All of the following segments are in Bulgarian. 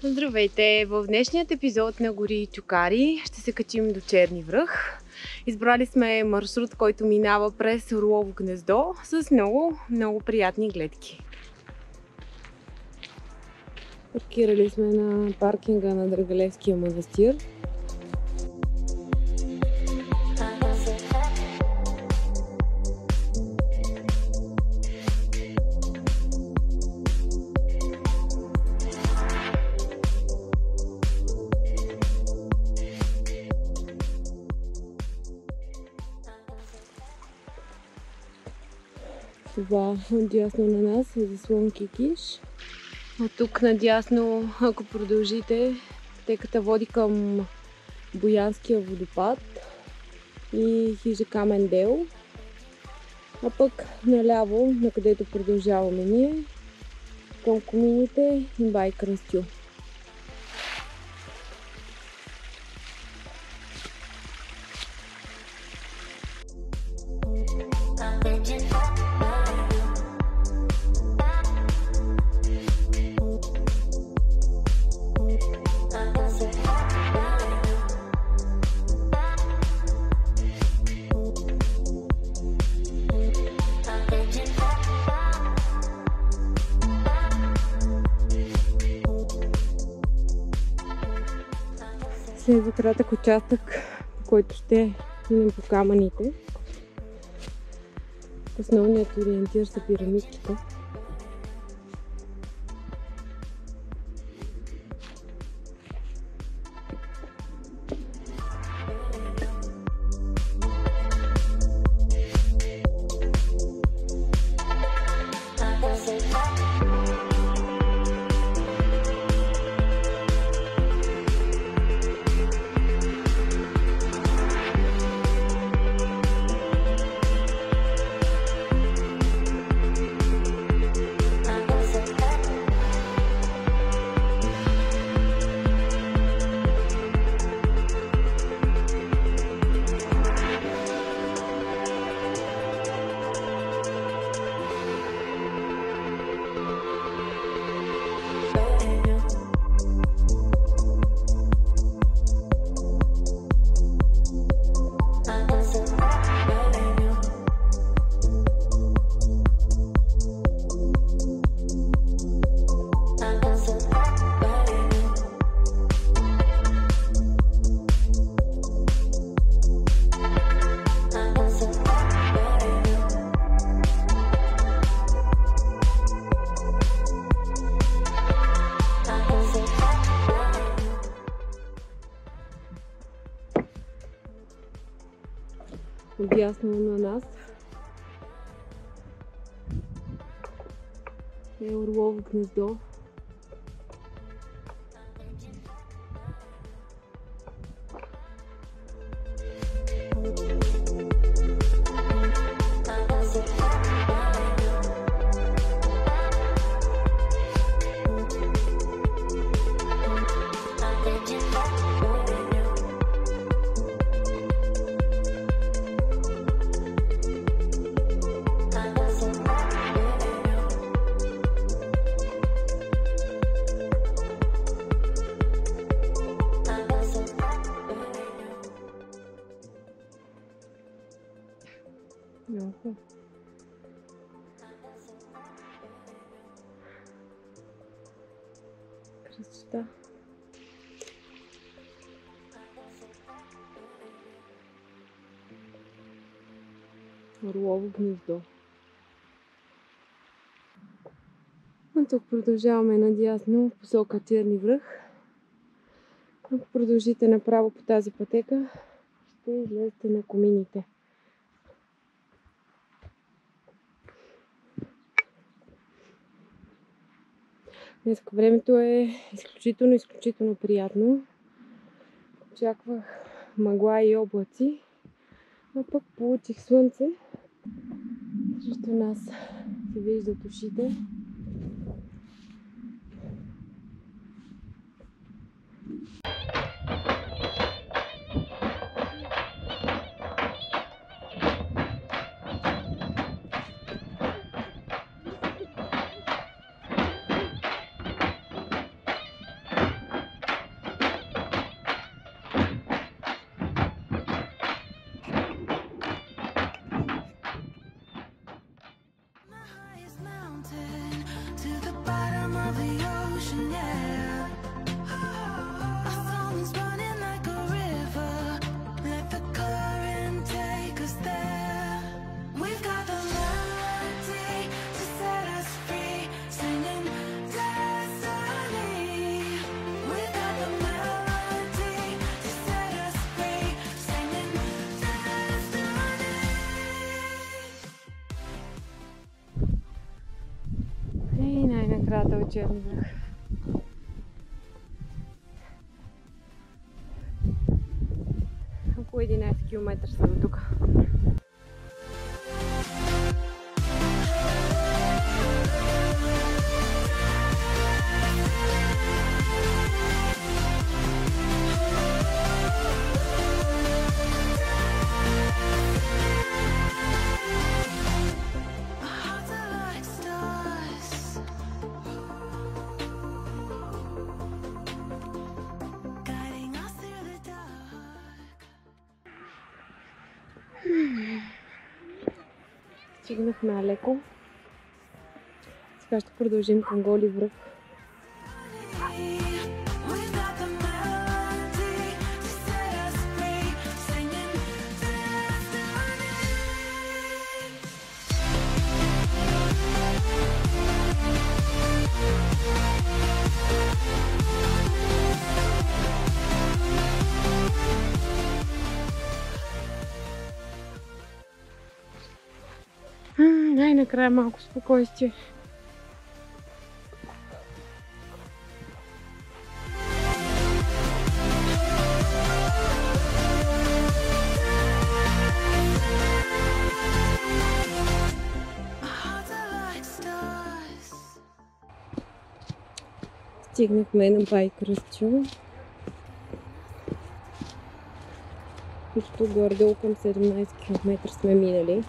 Здравейте! В днешният епизод на Гори и Чукари ще се качим до Черни връх. Избрали сме маршрут, който минава през Орлово гнездо с много приятни гледки. Паркирали сме на паркинга на Драгалевския манастир. Това отдясно на нас е заслон Кикиш. От тук надясно, ако продължите, пътеката води към Боянския водопад и хижа Камен дел. А пък наляво, на където продължаваме ние, към комините и Бай Кръстю. Следва кратък участък, по който ще минем по камъните. Основният ориентир са пирамидките. Отдясно на нас е Орлово гнездо. Много. Красота. Орлово гнездо. А тук продължаваме надясно в посока Черни връх. Ако продължите направо по тази пътека, ще излезете на комините. Днес времето е изключително приятно. Очаквах мъгла и облаци, а пък получих слънце. Срещу нас се виждат ушите. кратъл Черни връх. Около 11 км са до тук. Стигнахме леко. Сега ще продължим към Голи връх. Най-накрая малко спокойствие. Стигнахме на Бай Кръстю. Почти горе-долу към 17 км сме минали.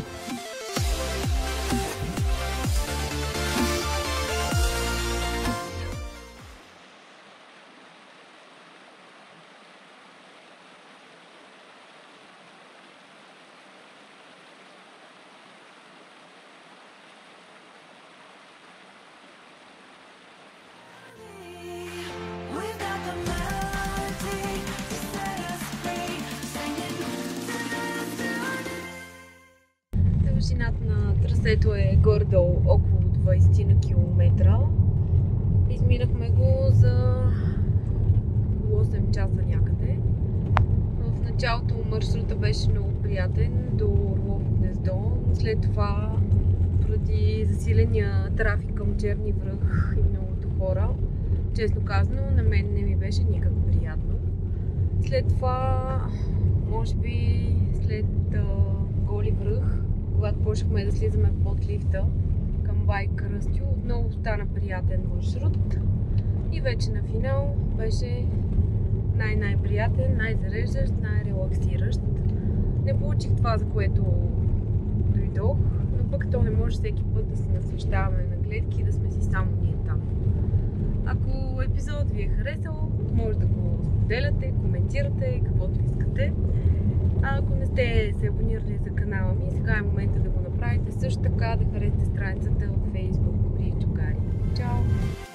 Дължината на трасето е горе-долу около 20 на километра. Изминахме го за 8 часа някъде. В началото маршрута беше много приятен до Орлово гнездо. След това, поради засиления трафик към Черни връх и многото хора, честно казано, на мен не ми беше никак приятно. След това, може би след Голи връх, когато почнахме да слизаме под лифта към Бай Кръстю, отново стана приятен маршрут и вече на финал беше най-приятен, най-зареждащ, най-релаксиращ. Не получих това, за което дойдох, но пък то не може всеки път да се насвещаваме на гледки и да сме си само ние там. Ако епизодът ви е харесал, може да го споделяте, коментирате, каквото искате. А ако не сте се абонирали за канала ми, сега е момента да го направите. Също така да харесате страницата в Facebook Гори Чукари. Чао!